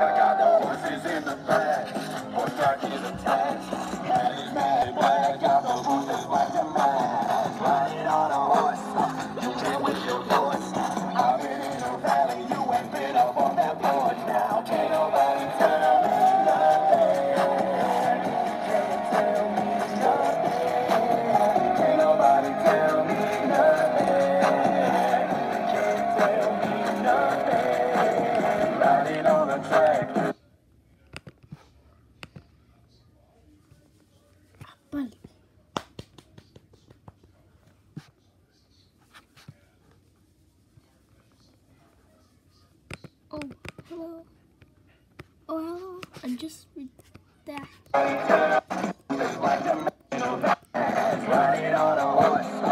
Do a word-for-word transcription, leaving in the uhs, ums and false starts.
I got the horses in the back, horse track is attached. That is mad black, got the horses black to match. Riding on a horse, you can't with your voice. I've been in a valley, you ain't been up on that porch. Now can't nobody tell me nothing. Can't tell me nothing. Can't nobody tell me nothing. Can't tell me nothing. Riding on a track. Vale. Oh, hello. Oh, hello. I just read that. Riding on a horse.